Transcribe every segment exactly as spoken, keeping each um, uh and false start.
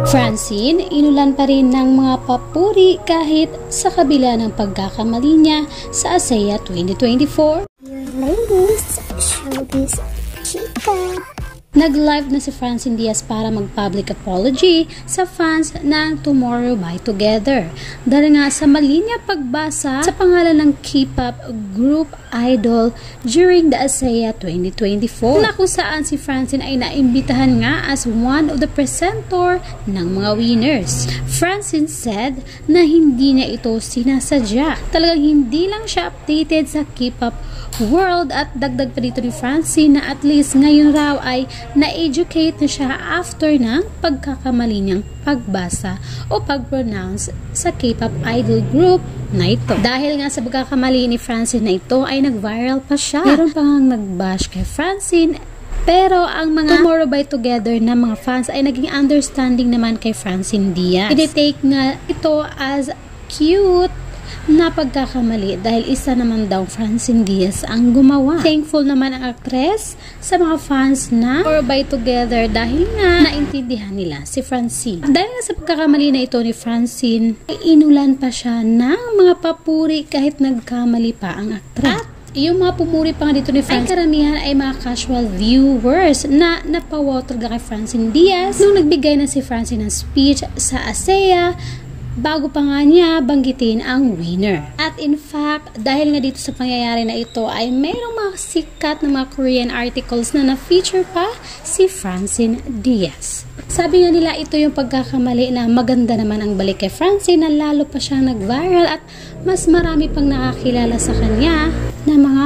Francine, inulan pa rin ng mga papuri kahit sa kabila ng pagkakamali niya sa ASEA twenty twenty-four. Your ladies, showbiz chika. Nag-live na si Francine Diaz para mag-public apology sa fans ng Tomorrow by Together. Dahil nga sa mali niya pagbasa sa pangalan ng K-pop group idol during the ASEA twenty twenty-four, na kung saan si Francine ay naimbitahan nga as one of the presenter ng mga winners. Francine said na hindi niya ito sinasadya. Talagang hindi lang siya updated sa K-pop world, at dagdag pa dito ni Francine na at least ngayon raw ay na-educate na siya after ng pagkakamali niyang pagbasa o pag-pronounce sa K-pop idol group na ito. Dahil nga sa pagkakamali ni Francine na ito ay nag-viral pa siya. Meron pa nga nag-bash kay Francine, pero ang mga Tomorrow by Together na mga fans ay naging understanding naman kay Francine Diaz. I-take nga ito as cute na pagkakamali dahil isa naman daw Francine Diaz ang gumawa. Thankful naman ang actress sa mga fans na Tomorrow by Together dahil nga naintindihan nila si Francine. Dahil nga sa pagkakamali na ito ni Francine, ay inulan pa siya ng mga papuri kahit nagkamali pa ang actress. At yung mga pumuri pa nga dito ni Francine, ay karamihan ay mga casual viewers na napawaw talaga kay Francine Diaz nung nagbigay na si Francine ng speech sa ASEA bago pa nga niya banggitin ang winner. At in fact, dahil nga dito sa pangyayari na ito ay mayroong mga sikat na mga Korean articles na na-feature pa si Francine Diaz. Sabi nga nila ito yung pagkakamali na maganda naman ang balik kay Francine, na lalo pa siyang nag-viral at mas marami pang nakakilala sa kanya na mga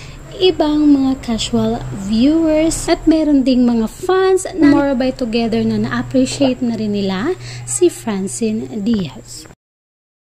ibang mga casual viewers, at meron ding mga fans na Tomorrow by Together na na-appreciate na rin nila si Francine Diaz.